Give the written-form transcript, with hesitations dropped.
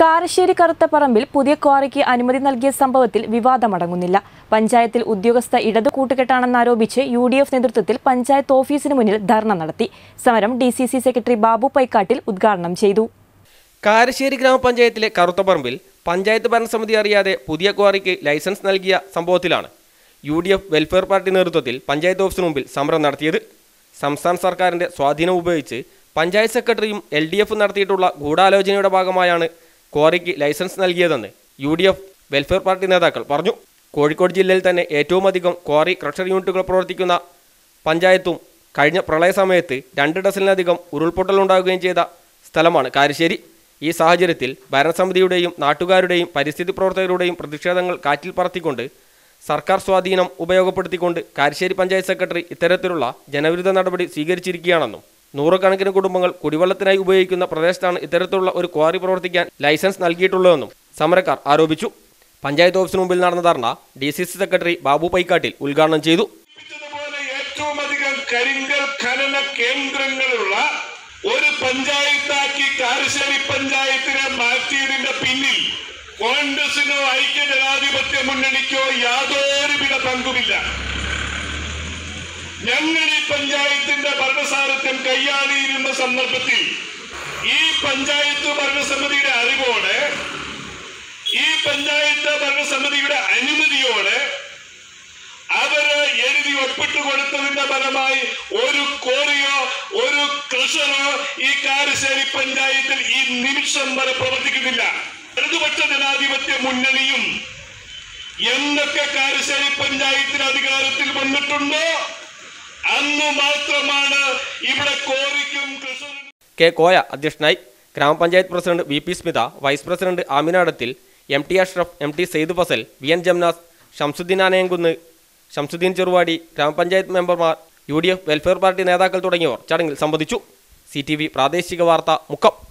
കാരശ്ശേരി കറുത്തപ്പറമ്പിൽ പുതിയ ക്വാറിക്ക് അനുമതി നൽകിയ സംഭവത്തിൽ വിവാദമടങ്ങുന്നില്ല. പഞ്ചായത്തിൽ ഉദ്യോഗസ്ഥ ഇടതു കൂട്ടുകെട്ടാണെന്നാരോപിച്ച് UDF നേതൃത്വത്തിൽ പഞ്ചായത്ത് ഓഫീസിന് മുന്നിൽ ധർണ നടത്തി. സമരം DCC സെക്രട്ടറി ബാബു പൈക്കാട്ടിൽ ഉദ്ഘാടനം ചെയ്തു. കാരശ്ശേരി ഗ്രാമപഞ്ചായത്തിലെ കറുത്തപ്പറമ്പിൽ പഞ്ചായത്ത് ഭരണസമിതി അറിയാതെ പുതിയ ക്വാറിക്ക് ലൈസൻസ് നൽകിയ സംഭവത്തിലാണ് UDF വെൽഫെയർ പാർട്ടി നേതൃത്വത്തിൽ പഞ്ചായത്ത് ഓഫീസിന് മുമ്പിൽ സമരം നടത്തിയത്. സംസ്ഥാന സർക്കാരിന്റെ സ്വാധീനം ഉപയോഗിച്ച് പഞ്ചായത്ത് സെക്രട്ടറിയും LDF നടത്തിയിട്ടുള്ള ഗൂഢാലോചനയുടെ ഭാഗമായാണ് ക്വാറിക്ക് ലൈസൻസ് നൽകിയതെന്ന് UDF വെൽഫെയർ പാർട്ടി നേതാക്കൾ പറഞ്ഞു. കോഴിക്കോട് ജില്ലയിൽ തന്നെ ഏറ്റവും അധികം ക്വാറി ക്രഷർ യൂണിറ്റുകൾ പ്രവർത്തിക്കുന്ന പഞ്ചായത്തും കഴിഞ്ഞ പ്രളയ സമയത്ത് 2 ഡസനിലധികം ഉരുൾപൊട്ടലുണ്ടാകുകയും ചെയ്ത സ്ഥലമാണ് കാരശ്ശേരി. ഈ സാഹചര്യത്തിൽ ഭരണസമിതിയുടെയും നാട്ടുകാരുടെയും പരിസ്ഥിതി പ്രവർത്തകരുടെയും പ്രതിഷേധങ്ങൾ കാറ്റിൽ പറത്തിക്കൊണ്ട് സർക്കാർ സ്വാധീനം ഉപയോഗപ്പെടുത്തിക്കൊണ്ട് കാരശ്ശേരി പഞ്ചായത്ത് സെക്രട്ടറി ഇത്തരത്തിലുള്ള ജനവിരുദ്ധ നടപടി സ്വീകരിച്ചിരിക്കുകയാണെന്നും നൂറുകണക്കിന് കുടുംബങ്ങൾ കുടിവെള്ളത്തിനായി ഉപയോഗിക്കുന്ന പ്രദേശത്താണ് ഇത്തരത്തിലുള്ള ഒരു ക്വാറി പ്രവർത്തിക്കാൻ ലൈസൻസ് നൽകിയിട്ടുള്ളതെന്നും സമരക്കാർ ആരോപിച്ചു. പഞ്ചായത്ത് ഓഫീസിന് മുമ്പിൽ നടന്ന ധർണ DCC സെക്രട്ടറി ബാബു പൈക്കാട്ടിൽ ഉദ്ഘാടനം ചെയ്തു. ഏറ്റവും അധികം കരിങ്കൽ ഖനന കേന്ദ്രങ്ങളുള്ള ഒരു പഞ്ചായത്താക്കി കാരശ്ശേരി പഞ്ചായത്തിനെ മാറ്റിയതിന്റെ പിന്നിൽ കോൺഗ്രസിനോ ഐക്യ ജനാധിപത്യ മുന്നണിക്കോ യാതൊരുവിധ പങ്കുമില്ല. ഞങ്ങൾ ഈ പഞ്ചായത്തിന്റെ ഭരണസാരഥ്യം കൈയാളിയിരുന്ന സന്ദർഭത്തിൽ ഈ പഞ്ചായത്ത് ഭരണസമിതിയുടെ അറിവോടെ, ഈ പഞ്ചായത്ത് ഭരണസമിതിയുടെ അനുമതിയോടെ അവര് എഴുതി ഒപ്പിട്ട് കൊടുത്തതിന്റെ ഫലമായി ഒരു ക്വാറിയോ ഒരു ക്രഷറോ ഈ കാരശ്ശേരി പഞ്ചായത്തിൽ ഈ നിമിഷം വരെ പ്രവർത്തിക്കുന്നില്ല. ഇടതുപക്ഷ ജനാധിപത്യ മുന്നണിയും എന്തൊക്കെ കാരശ്ശേരി പഞ്ചായത്തിന് അധികാരത്തിൽ വന്നിട്ടുണ്ടോ അന്ന് മാത്രമാണ് ഇവിടെ ക്വാറിക്കും ക്രഷറിനും. K. കോയ അധ്യക്ഷനായി. Grama panchayat president VP Smitha, vice president Aminadathil, MT Ashraf, MT Sayed Fazal, VN Jamnas, Shamsuddin Anayamkunnu, Shamsuddin Cheruvadi, grama panchayat മെമ്പർമാർ, UDF വെൽഫെയർ പാർട്ടി നേതാക്കൾ തുടങ്ങിയവർ ചടങ്ങിൽ സംബന്ധിച്ചു. CTV പ്രാദേശിക വാർത്ത മുക്കം.